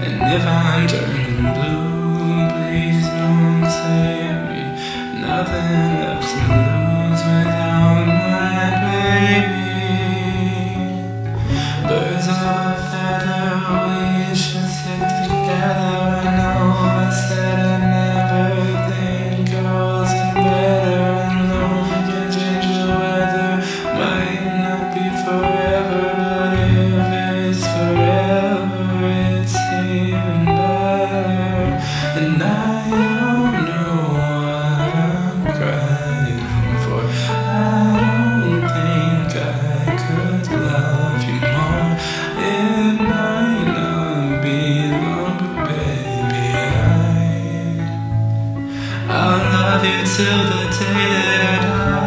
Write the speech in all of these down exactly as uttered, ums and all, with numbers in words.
And if I'm turning blue, please don't save me. Nothing left to lose without my baby. Birds of a feather, we should stick together. I know I said I never think girls are better. And though we can change the weather, might not be forever, but if it's forever, it's even better. And I don't know what I'm crying for. I don't think I could love you more. It might not be long, but baby, I I'll love you till the day that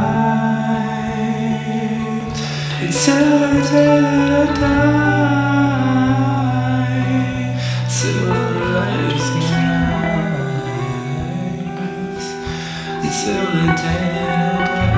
I die. Till the day that I die. Till the lights rise. Till the day that I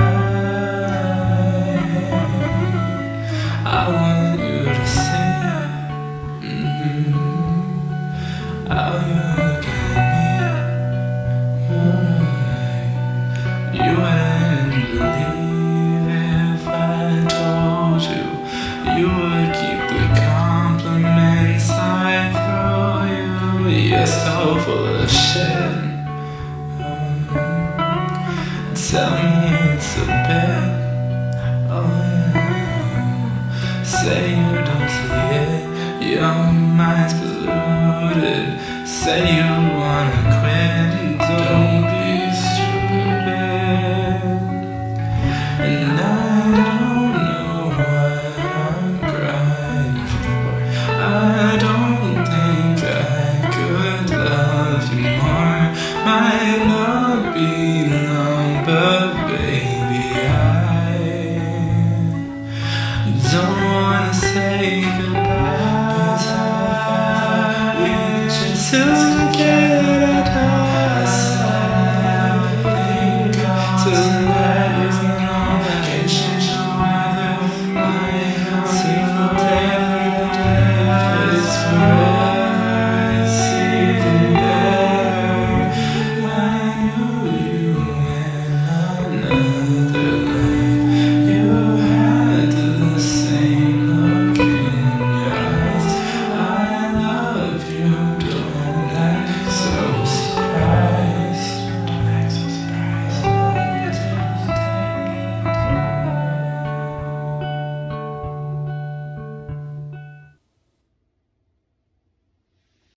die. I want you to see mm-hmm, how you look at me. Mm-hmm. You wouldn't believe if I told you you would keep the compliments I throw you. You're so full of shit. Tell me it's a bit. Oh yeah. Say you don't see it. Your mind's polluted. Say you wanna quit. Don't be stupid. And I don't know what I'm crying for. I don't think I could love you more. Might not be long, but baby, I don't wanna say goodbye. We should still